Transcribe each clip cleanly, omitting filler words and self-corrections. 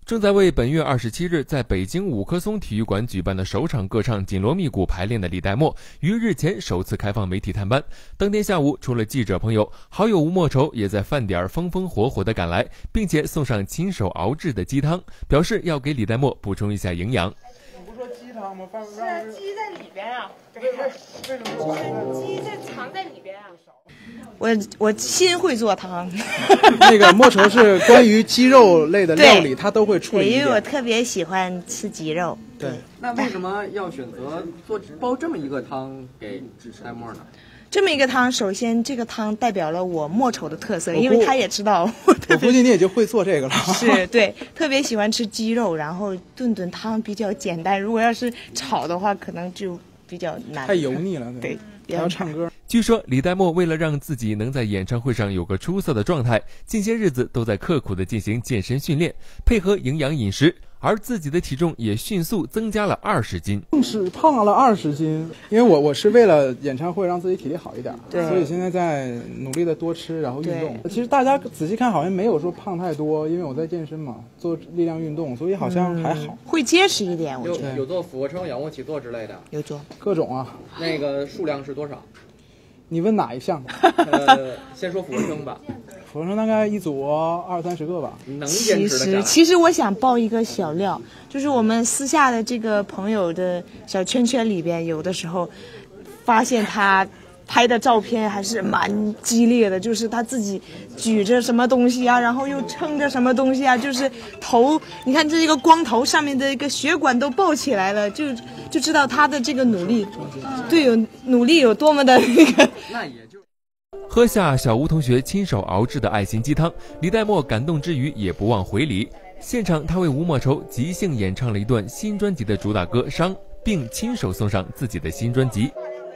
正在为本月27日在北京五棵松体育馆举办的首场歌唱紧锣密鼓排练的李代沫，于日前首次开放媒体探班。当天下午，除了记者朋友，好友吴莫愁也在饭点风风火火地赶来，并且送上亲手熬制的鸡汤，表示要给李代沫补充一下营养。 你不说鸡汤吗？ 是啊，鸡在里边啊。 为什么鸡在藏在里边啊？ 我新会做汤。 那个莫愁是关于鸡肉类的料理，他都会处理一点。 因为我特别喜欢吃鸡肉。 对， 那为什么要选择煲这么一个汤给代沫呢？ 这么一个汤，首先这个汤代表了我莫愁的特色，因为他也知道我估计你也就会做这个了。 是，对，特别喜欢吃鸡肉，然后炖汤比较简单，如果要是炒的话，可能就比较难， 太油腻了。 对， 还要唱歌。 据说李代沫为了让自己能在演唱会上有个出色的状态，近些日子都在刻苦地进行健身训练，配合营养饮食，而自己的体重也迅速增加了20斤， 更是胖了20斤。因为我是为了演唱会让自己体力好一点，所以现在在努力的多吃，然后运动。其实大家仔细看好像没有说胖太多，因为我在健身嘛，做力量运动，所以好像还好， 会结实一点。我觉得有做俯卧撑、仰卧起坐之类的， 有做各种啊。 那个数量是多少？ 你问哪一项？ 先说俯卧撑吧。 俯卧撑大概一组20-30个吧。 能坚持得下来。 其实我想爆一个小料，就是我们私下的这个朋友的小圈圈里边，有的时候发现他拍的照片还是蛮激烈的，就是他自己举着什么东西啊，然后又撑着什么东西啊，就是头，你看这个光头上面的一个血管都爆起来了，就知道他的这个努力，对，有努力有多么的那个。 那也就喝下小吴同学亲手熬制的爱心鸡汤，李代沫感动之余也不忘回礼。现场他为吴莫愁即兴演唱了一段新专辑的主打歌《伤》，并亲手送上自己的新专辑。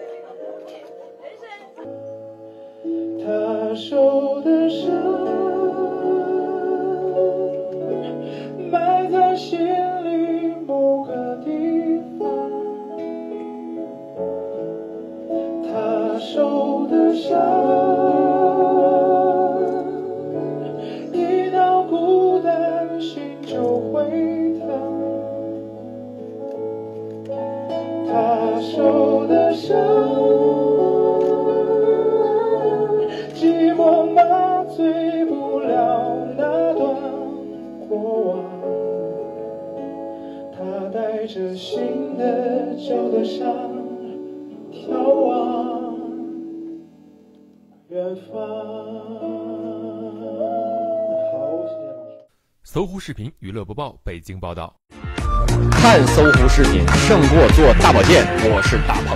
他受的伤埋在心里某个地方，他受的伤一到孤单心就会疼，他受的伤寂寞麻醉不了那段过往，他带着新的旧的伤眺望远方。好，谢谢老师。 搜狐视频娱乐播报，北京报道。 看搜狐视频胜过做大保健，我是大胖。